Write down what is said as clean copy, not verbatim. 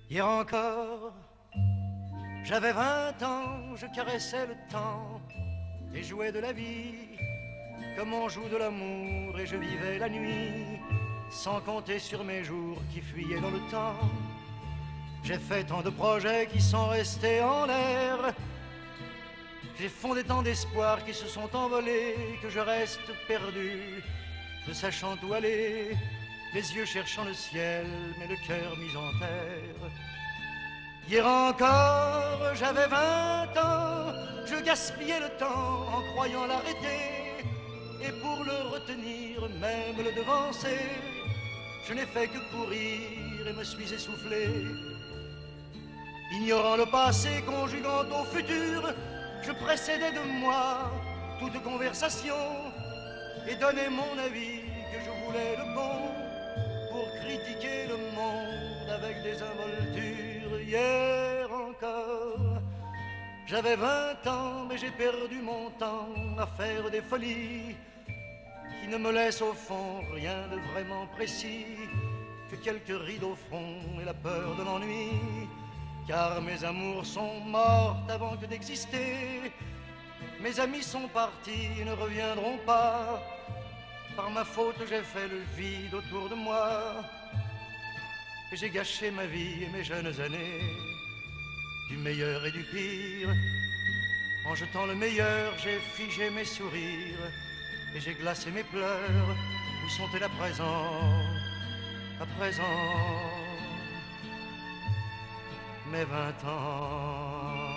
Hier encore, j'avais 20 ans, je caressais le temps et jouais de la vie comme on joue de l'amour, et je vivais la nuit sans compter sur mes jours qui fuyaient dans le temps. J'ai fait tant de projets qui sont restés en l'air, j'ai fondé tant d'espoirs qui se sont envolés, que je reste perdu, ne sachant où aller, les yeux cherchant le ciel, mais le cœur mis en terre. Hier encore, j'avais 20 ans, je gaspillais le temps en croyant l'arrêter, et pour le retenir, même le devancer, je n'ai fait que courir et me suis essoufflé. Ignorant le passé, conjuguant au futur, je précédais de moi toute conversation et donnais mon avis que je voulais le bon pour critiquer le monde avec des involtures. Hier encore, j'avais 20 ans, mais j'ai perdu mon temps à faire des folies qui ne me laissent au fond rien de vraiment précis que quelques rides au front et la peur de l'ennui. Car mes amours sont mortes avant que d'exister, mes amis sont partis et ne reviendront pas. Par ma faute j'ai fait le vide autour de moi, et j'ai gâché ma vie et mes jeunes années, du meilleur et du pire. En jetant le meilleur, j'ai figé mes sourires, et j'ai glacé mes pleurs. Où sont-elles à présent, à présent, mes 20 ans?